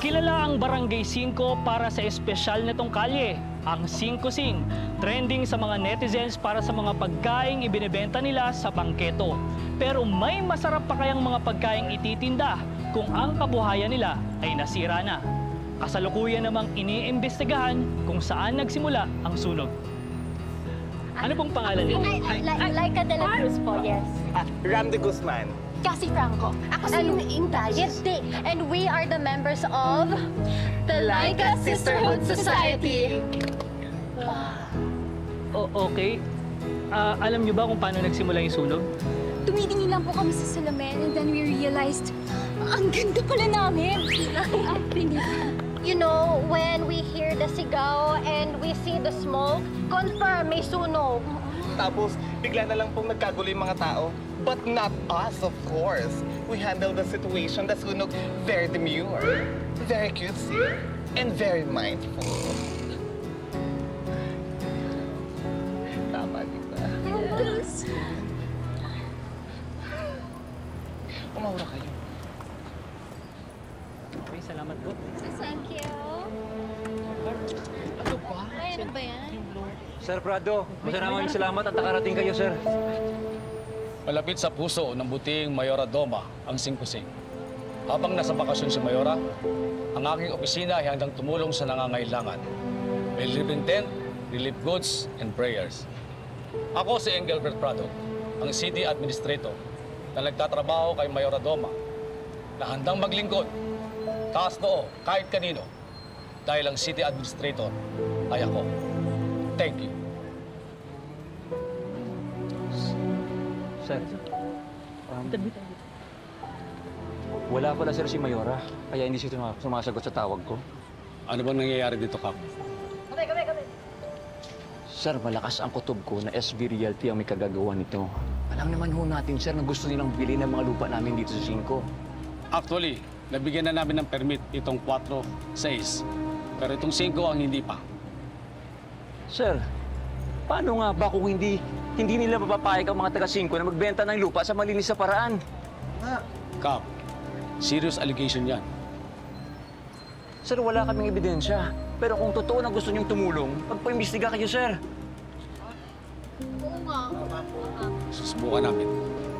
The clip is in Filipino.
Kilala ang Barangay 5 para sa espesyal nitong kalye, ang 5 Sing, trending sa mga netizens para sa mga pagkaing ibinebenta nila sa bangketo. Pero may masarap pa kayang mga pagkaing ititinda kung ang kabuhayan nila ay nasira na. Kasalukuyan namang iniimbestigahan kung saan nagsimula ang sunog. Ano pong pangalan niyo? Laika de la Cruz po, yes. Randy Guzman. Cassie Franco. Ako si Intalis. And we are the members of the Laika Sisterhood Society. Okay. Alam niyo ba kung paano nagsimula yung sunog? Tumitingin lang po kami sa salamin and then we realized, ang ganda pala namin. You know, when we hear the sigaw and we see the smoke, confirm may sunog. Tapos, bigla na lang pong nagkagulo yung mga tao. But not us, of course. We handled the situation, the sunog, very demure, very cutesy, and very mindful. Tama, di ba? Yes. Umawala kayo. Okay, salamat po. Thank you. Ano ba? Ay, ano ba yan? Sir Prado, maraming salamat at nakarating kayo, sir. Malapit sa puso ng buting Mayora Doma ang 5 Sing. Habang nasa bakasyon si Mayora, ang aking opisina ay handang tumulong sa nangangailangan. May living tent, relief goods, and prayers. Ako si Engelbert Prado, ang city administrator na nagtatrabaho kay Mayora Doma, na handang maglingkod, taas noo kahit kanino, dahil ang city administrator ay ako. Thank you. Sir, wala pala sir si Mayora, kaya hindi siya sumasagot sa tawag ko. Ano bang nangyayari dito, Kap? Kami. Sir, malakas ang kutob ko na SB Realty ang may kagagawa nito. Alam naman ho natin, sir, na gusto nilang bilhin ng mga lupa namin dito sa 5. Actually, nabigyan na namin ng permit itong 4, 6. Pero itong 5 ang hindi pa. Sir, paano nga ba kung hindi nila mapapayag ang mga taga-5 na magbenta ng lupa sa malinis na paraan? Kap, serious allegation yan. Sir, wala kaming ebidensya. Pero kung totoo na gusto niyong tumulong, magpa-imbestiga kayo, sir. Oo nga. Susubukan namin.